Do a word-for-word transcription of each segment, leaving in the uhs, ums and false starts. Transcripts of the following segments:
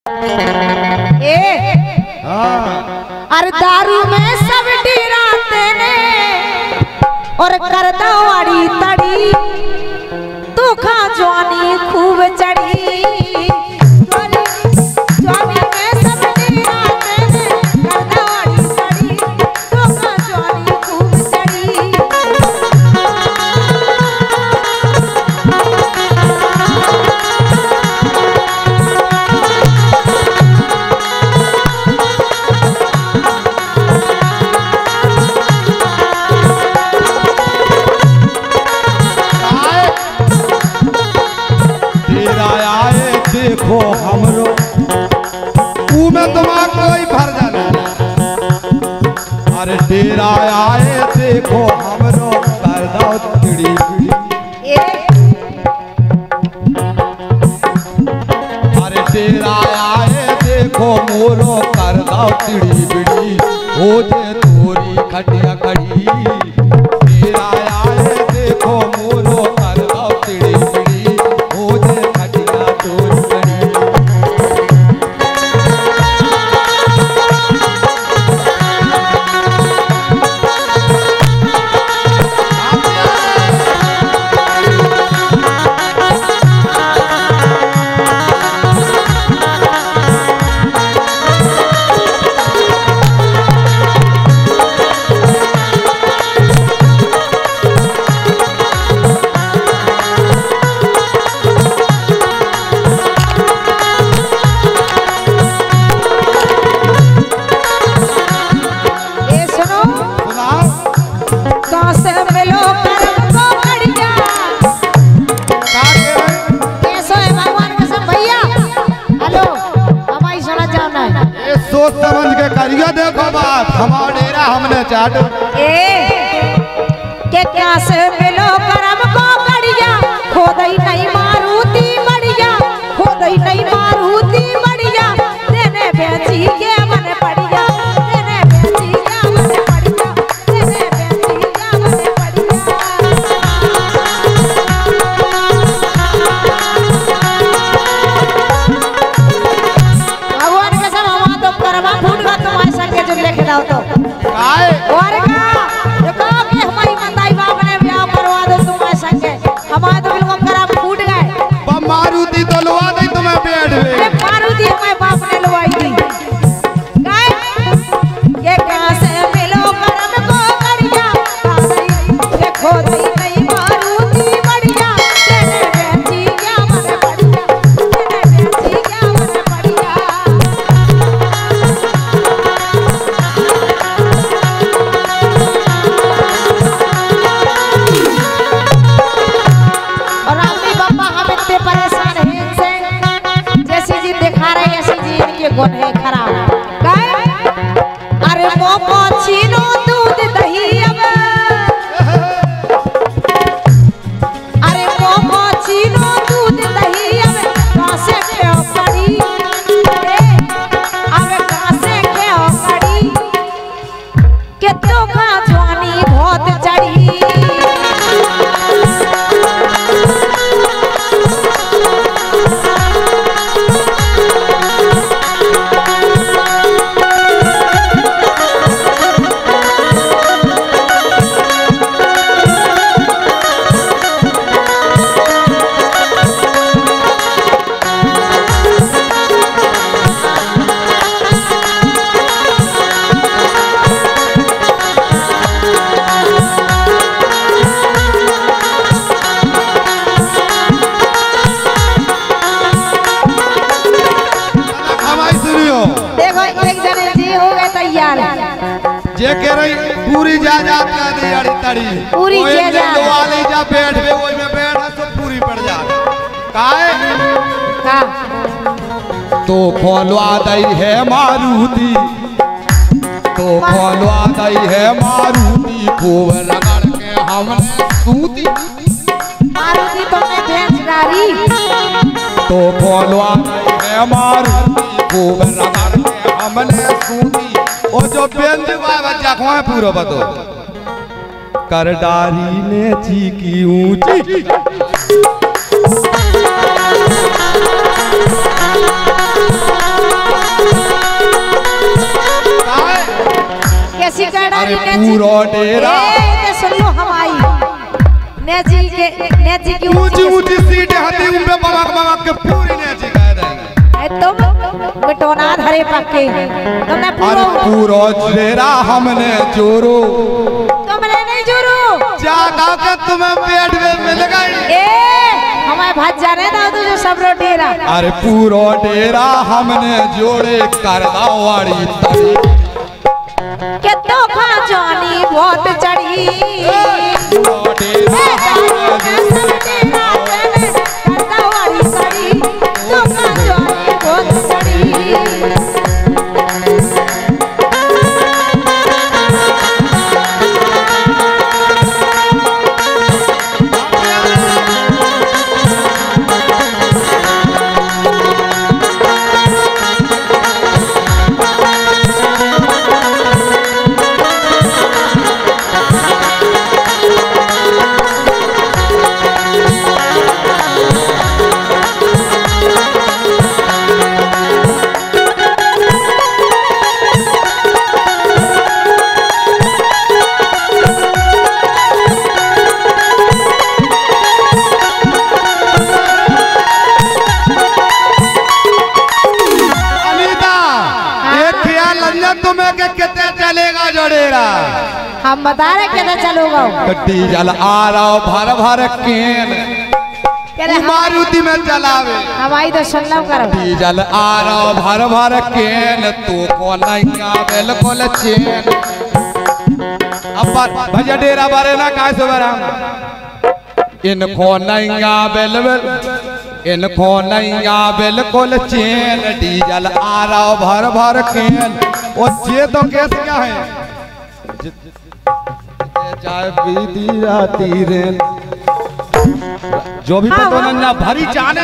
ए अरे दारू में सब डराते ने और करता वाड़ी तड़ी तू खा जवानी खूब चढ़ी जवानी में सब डराते ने करता वाड़ी तड़ी तू खा जवानी खूब चढ़ी देखो हमरो में दिमाग कोई भर जाना। अरे डेरा आए देखो हमरो कर दो चिड़ी चिड़ी। अरे डेरा आए देखो मोरो कर दो चिड़ी बिड़ी हो जे तोरी खटिया खड़ी। डेरा आए देखो मोरो कर दो चिड़ी बिड़ी हो जे खटिया तोरी सोच समझ के करियो। देखो बात हमारा डेरा हमने चाट ए के क्या से मिलो करम को कड़िया खोदई नहीं मारुति बढ़िया खोदई नहीं मारुति बढ़िया तेने बेची के मन पड़िया तेने बेची के मन पड़िया तेने बेची के मन पड़िया। भगवान के सब हम तो करवा फूट का तुम्हारे संग जो लेके जाओ तो काय और का देखो कि हमारी माताई बाप ने ब्याह करवा दो तुम्हारे संग हमारे तो बिल्कुल करम फूट गए। मारुति तो लवा दे तुम्हें पेड़ में। अरे मारुति हमारे बाप ने लवाई थी काय ये कहां से मिलो करम को कड़िया देखो दई नहीं मारुति बढ़िया तेरे बेटी क्या मन बढ़िया तेरे बेटी क्या मन बढ़िया। और आदमी बाबा हम इतने परेशान हैं इनसे जैसी जी दिखा रहे ऐसी जी इनके गुण है खराब। काय अरे मोमो छीनो दूध दही अब अरे मोमो छीनो दूध दही अब कहां से क्यों पड़ी अब कहां से क्यों पड़ी कि तो का जवानी बहुत चढ़ी। जे कह रही पूरी जायदाद का दी अड़ी तड़ी पूरी जायदाद वाली जा बैठ में ओई में बैठ तो पूरी पड़ जा काए का तो खोलवा दई है मारुति तो खोलवा दई है मारुति खूब रगड़ के हमने सूती मारुति तुमने भेज डाली तो खोलवा दई है मारुति खूब रगड़ के हमने सूती ओ जो बेंद बाबा जखवा पूरा बतो कर डारी ने चीकी ऊंची पूरा डेरा ए सुन लो हमारी नेजी के नेजी की ऊंची ऊंची सीट हती उन पे बमक बमक के पूरी नेची कह देंगे। ए तुम मिटोना धरे पक्के तुमने पूरा पूरा डेरा हमने जोरो तुमने नहीं जोरो जागा के तुम्हें पेट में मिल गई। ए हमारे भात जाने दो तू जो सब रो डेरा। अरे पूरा डेरा हमने जोड़े कर दावाड़ी तड़ी के तो खा जानी बहुत चढ़ी पूरा डेरा हमने हम बता रहे कितना चलोगा डीजल आ रहा भर भर केन मारुति में चलावे हमारी तो सुनना करो डीजल आ रहा भर भर केन तू को नहीं बिल्कुल चैन। अब भैया डेरा बारे ना काय से बरा इनको नहीं बिल बिल इनको नहीं बिल्कुल चैन डीजल आ रहा भर भर केन और ये तो कैसे क्या है चाय पीती आती रे जो भी हाँ, पता हाँ, ना भरी जाने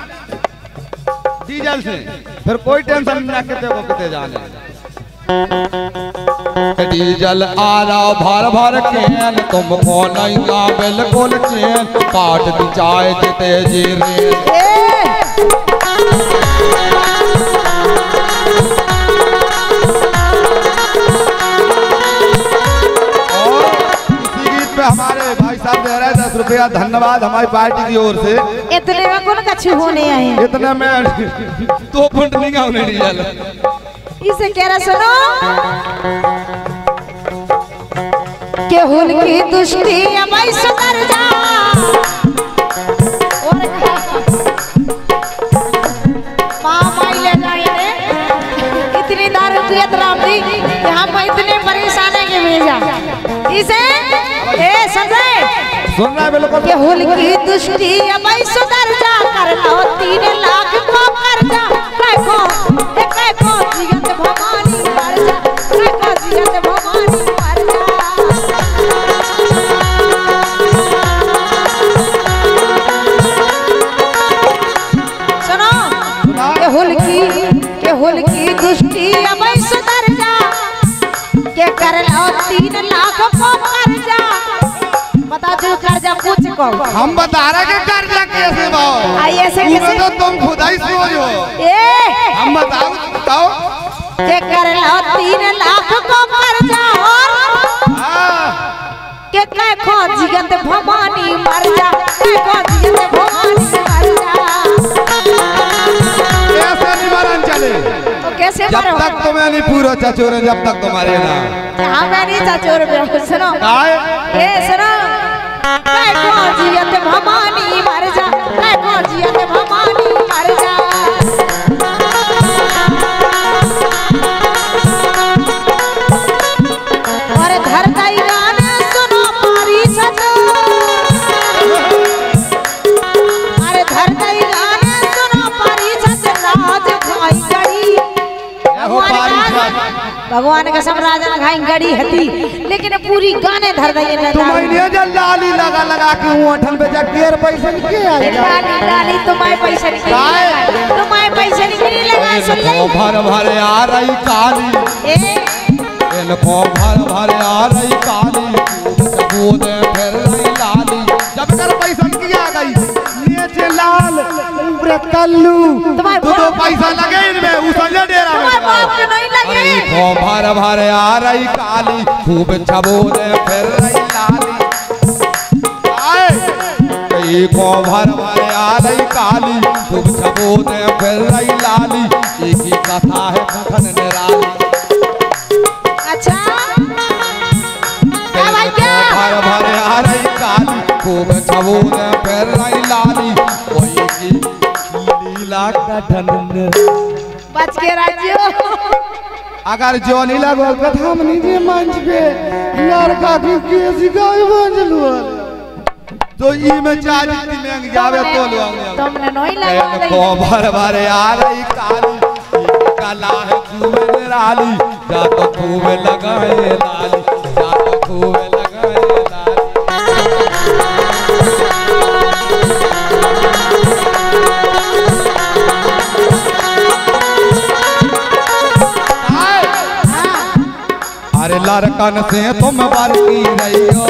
डीजल से फिर कोई टेंशन ना किते को किते जाने डीजल आ रहा भर भर केन तुमको नहीं बिल्कुल चैन काट दी चाय जिते जी रे हमारे भाई साहब दे रहे हैं दस रुपया धन्यवाद हमारी पार्टी की ओर से। इतने में कौन कछु होने आए इतने में दो फुट नहीं होने डीजल इसे कह रहा सुनो के हुल की दुष्टी अमाई सुधर जा और मामाई ले जाए इतनी दारू पियत रामजी कि हम इतने परेशान है कि भेजा इसे ए समझे सुन रहा है बिल्कुल के हुल की दुष्टी अमाई सुधर जा कर लो तीन लाख को कर जा काय को ए काय को जियत भवानी मर जा काय को जियत भवानी मर जा सुनो के हुल की के हुल की दुष्टी अमाई सुधर जा के कर लो तीन लाख को कर जा बता जो कर्जा पूछ को हम बता रहे कि कर्जा कैसे भाव आई ऐसे कैसे तो तुम खुद ही सोचो ए हम बताओ बताओ के कर लो तीन लाख को कर्जा और के काय खो जिगत भवानी मर जा काय खो जिगत भवानी मर जा ऐसे निवारण चले तो कैसे जब मरो तक तुम्हें नहीं पूरा चचोरे जब तक तुम्हारे ना हां मैं नहीं चचोर पे सुनो काय ए सुनो काय खो जिगत भवानी मर जा काय खो जिगत भवानी मर जा और घर का गाना सुनो पारी सजो अरे घर का गाना सुनो पारी सज राज खाई गड़ी भगवान का सब राजा खाई गड़ी हती लेकिन पूरी गाने धर दई ना तुम्हारे जल लाली लगा लगा के होठल पे जा केर पैसे के आएगा लाली लाली तुम्हारे पैसे नहीं तुम्हारे पैसे नहीं लगा सुन ले भर भर आ रही काली ए इनको भर भर आ रही काली बूंद फिर रही लाली जब कर पैसा की आ गई नीचे लाल ऊपर कल्लू तुम्हारे तो दो पैसा लगे इनमें उस डेरा में तुम्हारे बाप के नहीं लगे देखो भर भर आ रही काली खूब छबोले फिर रही लाली। आए देखो भर भर आ रही काली खूब छबोले फिर रही लाली। एक ही कथा है कथन निराली। अच्छा क्या भाई क्या भर भर आ रही काली खूब छबोले फिर रही लाली। वही की लीला कथन बच के राज्यो। अगर जो नहीं लगो कथा में नीचे मंच पे लड़का की कैसी गाय बंजलू तो ई में चार जितनी में जावे तो लवाऊंगा। तुमने नहीं लगा को भर भर आ रही काली कला है खूब निराली। जा तो खूब लगाए लाली जा तो खूब लगाए लाली। अरे लड़कन से तुम बरकी रही हो।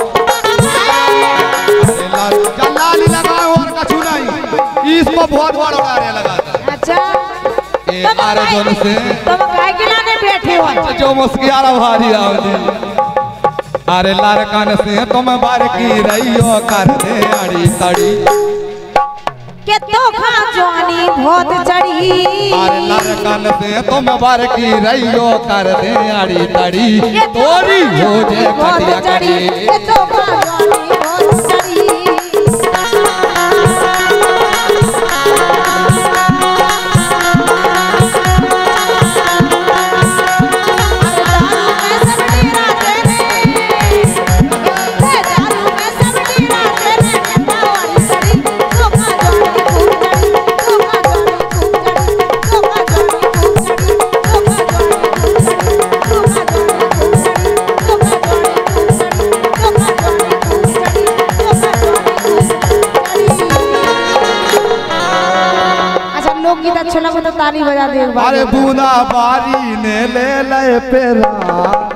अरे लाली लगाओ और कछु नहीं इसको बहुत बड़ा उड़ाने लगाता। अच्छा ए अर्जुन से तुम काय के लाने बैठे हो जो मुस्कियारा भारी आवली। अरे लड़कन से तुम बरकी रही हो कर दे अड़ी तड़ी के तो खा जवानी बहुत चढ़ी। अरे लड़कन से तुम बरकी रही हो कर दे अड़ी तड़ी तोरी हो जे कटिया कड़ी। के तो खा जवानी बहुत चढ़ी। अच्छा लगा तो ताली बजा दे। अरे बूंदा बारी ने ले ले पेरा